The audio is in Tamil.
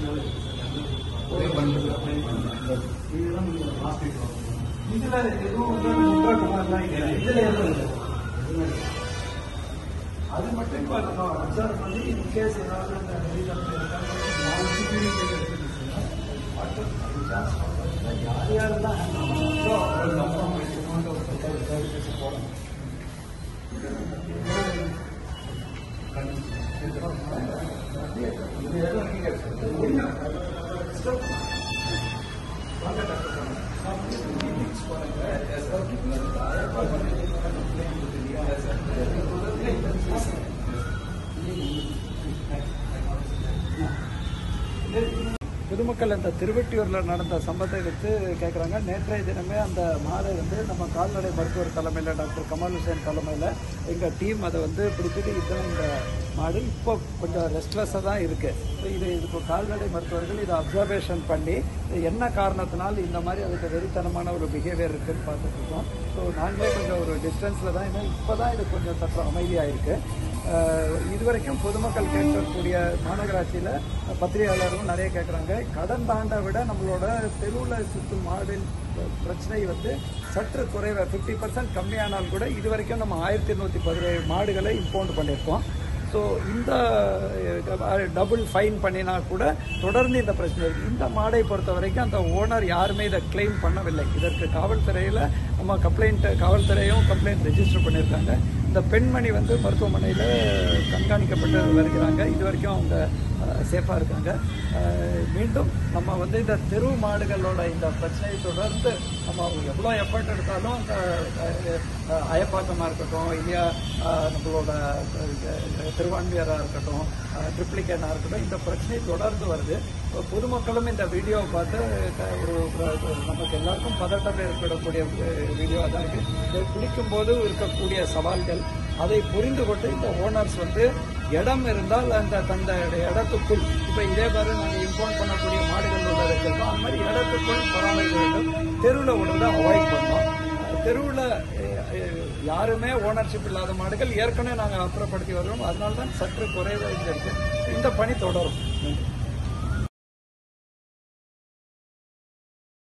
அது மட்டும் இப்போ நம்ம அப்சர்வ் பண்ணி இன்கேஸ் ஏதாவது அந்த யார் யாரெல்லாம் போடணும். பொதுமக்கள் இந்த திருவெட்டியூரில் நடந்த சம்பவத்தை எடுத்து கேட்குறாங்க. நேற்றைய தினமே அந்த மாடை நம்ம கால்நடை மருத்துவர் தலைமையில் டாக்டர் கமால் ஹுசேன் தலைமையில் எங்கள் டீம் அதை பிடிச்சிட்டு இதுதான் இந்த மாடு இப்போ கொஞ்சம் ரெஸ்ட்லெஸ்ஸாக தான் இருக்குது. இது இப்போ கால்நடை மருத்துவர்கள் இதை அப்சர்வேஷன் பண்ணி என்ன காரணத்தினால் இந்த மாதிரி அதுக்கு வெறித்தனமான ஒரு பிஹேவியர் இருக்குதுன்னு பார்த்துட்ருக்கோம். ஸோ நாங்களே கொஞ்சம் ஒரு டிஸ்டன்ஸில் தான் ஏன்னா இப்போ தான் இது கொஞ்சம் சற்று அமைதியாக இருக்குது. இதுவரைக்கும் பொதுமக்கள் கேட்கக்கூடிய மாநகராட்சியில் பத்திரிகையாளர்களும் நிறைய கேட்குறாங்க. கடந்த ஆண்டை விட நம்மளோட தெருவில் சுற்றும் மாடின் பிரச்சனை சற்று குறைவாக 50% கம்மியானால் கூட இது வரைக்கும் நம்ம 1217 மாடுகளை இம்பவுண்ட் பண்ணியிருக்கோம். ஸோ இந்த டபுள் ஃபைன் பண்ணினா கூட தொடர்ந்து இந்த பிரச்சனை இருக்குது. இந்த மாடை பொறுத்த வரைக்கும் அந்த ஓனர் யாருமே இதை கிளைம் பண்ணவில்லை. இதற்கு காவல்துறையில் நம்ம காவல்துறையும் கம்ப்ளைண்ட் ரெஜிஸ்டர் பண்ணியிருக்காங்க. இந்த பெண்மணி மருத்துவமனையில் கண்காணிக்கப்பட்டு வருகிறாங்க. இது வரைக்கும் அவங்க சேஃபாக இருக்காங்க. மீண்டும் நம்ம இந்த தெரு மாடுகளோட இந்த பிரச்சனையை தொடர்ந்து நம்ம எவ்வளோ எஃபர்ட் எடுத்தாலும் அந்த அயப்பாக்கமாக இருக்கட்டும், இல்லையா நம்மளோட திருவான்மியராக இருக்கட்டும், ட்ரிப்ளிகேனாக இருக்கட்டும், இந்த பிரச்சனை தொடர்ந்து வருது. பொதுமக்களும் இந்த வீடியோவை பார்த்து நமக்கு எல்லாருக்கும் பதட்டம் ஏற்படக்கூடிய வீடியோ தான் இருக்குது. இதை பிடிக்கும்போது இருக்கக்கூடிய சவால்கள் அதை புரிந்து கொண்டு இந்த ஓனர்ஸ் இடம் இருந்தால் அந்த இடத்துக்குள் இப்போ இதே மாதிரி நாங்கள் இம்போர்ட் பண்ணக்கூடிய மாடுகள் உள்ள இருக்கோம். அந்த மாதிரி இடத்துக்குள் பராமரிக்க வேண்டும். தெருவில் விடுறத அவாய்ட் பண்ணோம். தெருவில் யாருமே ஓனர்ஷிப் இல்லாத மாடுகள் ஏற்கனவே நாங்கள் அப்புறப்படுத்தி வருவோம். அதனால தான் சற்று குறைவாக இருக்குது. இந்த பணி தொடரும்.